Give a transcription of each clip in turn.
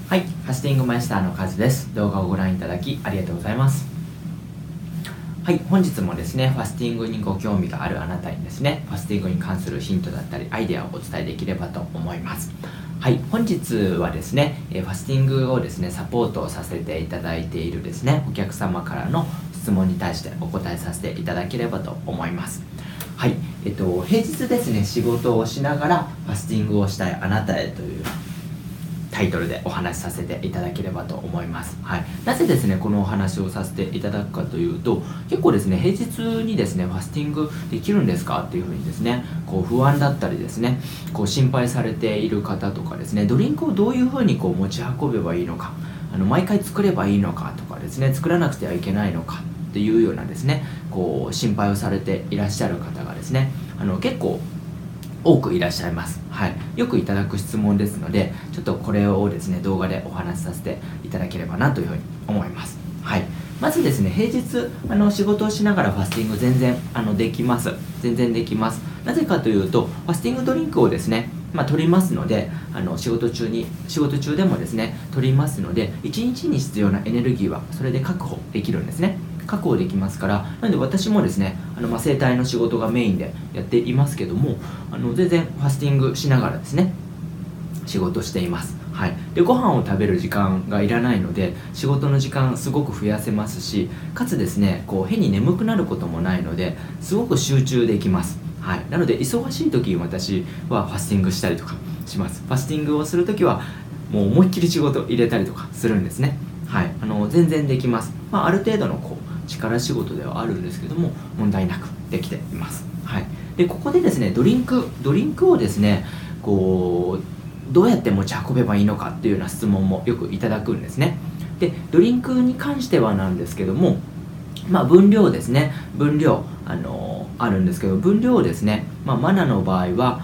はい、ファスティングマイスターのカズです。動画をご覧いただきありがとうございます。はい、本日もですね、ファスティングにご興味があるあなたにですね、ファスティングに関するヒントだったりアイデアをお伝えできればと思います。はい、本日はですね、ファスティングをですね、サポートをさせていただいているですね、お客様からの質問に対してお答えさせていただければと思います。はい、平日ですね、仕事をしながらファスティングをしたいあなたへというタイトルでお話しさせていただければと思います。はい、なぜですねこのお話をさせていただくかというと、結構ですね平日にですねファスティングできるんですかっていうふうにですねこう不安だったりですねこう心配されている方とかですね、ドリンクをどういうふうにこう持ち運べばいいのか、毎回作ればいいのかとかですね、作らなくてはいけないのかっていうようなですねこう心配をされていらっしゃる方がですね結構多くいらっしゃいます。はい、よくいただく質問ですので、ちょっとこれをですね動画でお話しさせていただければなというふうに思います。はい、まずですね平日仕事をしながらファスティング全然できます。全然できます。なぜかというと、ファスティングドリンクをですね取りますので、仕事中でもですね取りますので、1日に必要なエネルギーはそれで確保できるんですね。確保できますから、なので私もですね整体の仕事がメインでやっていますけども、全然ファスティングしながらですね仕事しています。はい、でご飯を食べる時間がいらないので、仕事の時間すごく増やせますし、かつですねこう変に眠くなることもないので、すごく集中できます。はい、なので忙しい時に私はファスティングしたりとかします。ファスティングをする時はもう思いっきり仕事入れたりとかするんですね。はい、全然できます。ある程度の力仕事ではあるんですけども、問題なくできています。はい、でここでですねドリンクをですねこうどうやって持ち運べばいいのかっていうような質問もよくいただくんですね。でドリンクに関してはなんですけども、分量ですね、分量あるんですけど、分量をですね、マナの場合は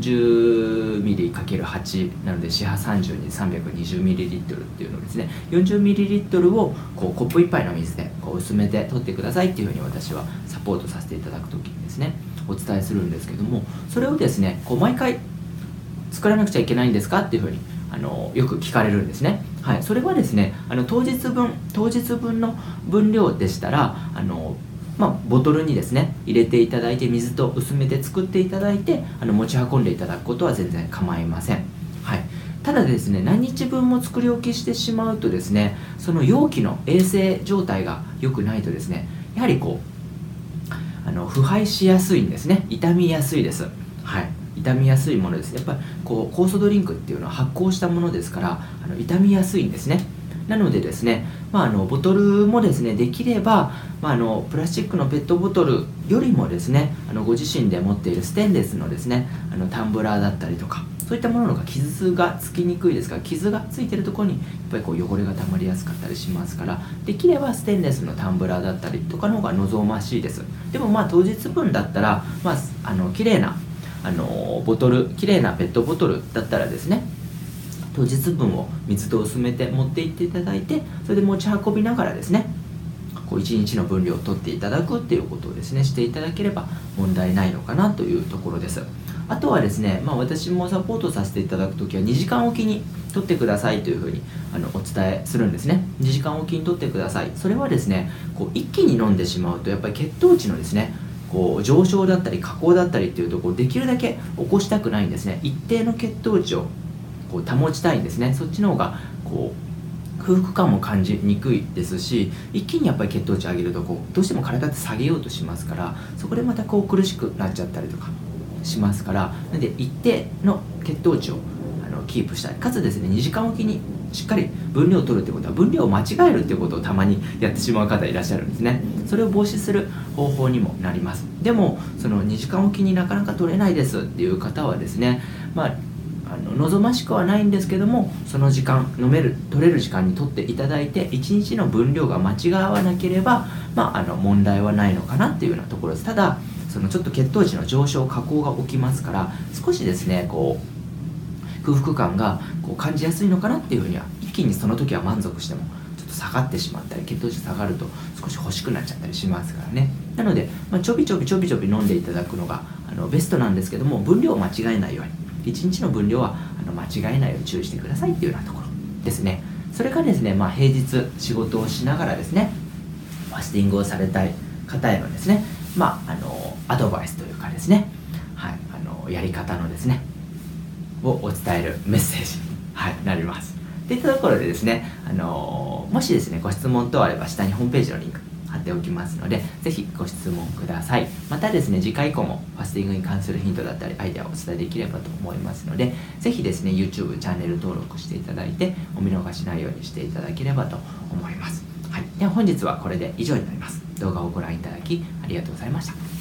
40ml×8 なので四波30に 320ml っていうのをですね、40ml をこうコップ1杯の水でこう薄めて取ってくださいっていうふうに私はサポートさせていただくときにですねお伝えするんですけども、それをですねこう毎回作らなくちゃいけないんですかっていうふうによく聞かれるんですね。はい、それはですね当日分の分量でしたらボトルにですね入れていただいて、水と薄めて作っていただいて持ち運んでいただくことは全然構いません。はい、ただですね何日分も作り置きしてしまうとですね、その容器の衛生状態が良くないとですね、やはり腐敗しやすいんですね。傷みやすいです。はい、傷みやすいものです。やっぱり酵素ドリンクっていうのは発酵したものですから傷みやすいんですね。なのでですね、ボトルもですねできれば、プラスチックのペットボトルよりもですねご自身で持っているステンレスのですねタンブラーだったりとか、そういったものが傷がつきにくいですから、傷がついてるところにやっぱり汚れがたまりやすかったりしますから、できればステンレスのタンブラーだったりとかの方が望ましいです。でも当日分だったら、綺麗な綺麗なペットボトルだったらですね、当日分を水と薄めて持っていっていただいて、それで持ち運びながらですね1日の分量を取っていただくっていうことをですねしていただければ問題ないのかなというところです。あとはですね、私もサポートさせていただくときは2時間おきに取ってくださいというふうにお伝えするんですね。2時間おきに取ってください。それはですね一気に飲んでしまうと、やっぱり血糖値のですね上昇だったり下降だったりっていうところをできるだけ起こしたくないんですね。一定の血糖値を保ちたいんですね。そっちの方が空腹感も感じにくいですし、一気にやっぱり血糖値上げるとどうしても体って下げようとしますから、そこでまた苦しくなっちゃったりとかしますから、なので一定の血糖値をキープしたい、かつですね2時間おきにしっかり分量を取るってことは、分量を間違えるっていうことをたまにやってしまう方いらっしゃるんですね。それを防止する方法にもなります。でもその2時間おきになかなか取れないですっていう方はですね、望ましくはないんですけども、その時間取れる時間に取っていただいて、1日の分量が間違わなければ、問題はないのかなっていうようなところです。ただちょっと血糖値の上昇下降が起きますから、少しですね空腹感が感じやすいのかなっていうふうには、一気にその時は満足してもちょっと下がってしまったり、血糖値下がると少し欲しくなっちゃったりしますからね。なので、ちょびちょび飲んでいただくのがベストなんですけども、分量を間違えないように、1日の分量は間違えないように注意してくださいっていうようなところですね。それからですね、平日仕事をしながらですね、ファスティングをされたい方へのですね、アドバイスというかですね、はい、やり方のですねをお伝えるメッセージに、はい、なります。といったところでですね、もしですねご質問等あれば下にホームページのリンク貼っておきますので、ぜひご質問ください。またですね、次回以降もファスティングに関するヒントだったりアイデアをお伝えできればと思いますので、ぜひですね YouTube チャンネル登録していただいてお見逃しないようにしていただければと思います。はい、では本日はこれで以上になります。動画をご覧いただきありがとうございました。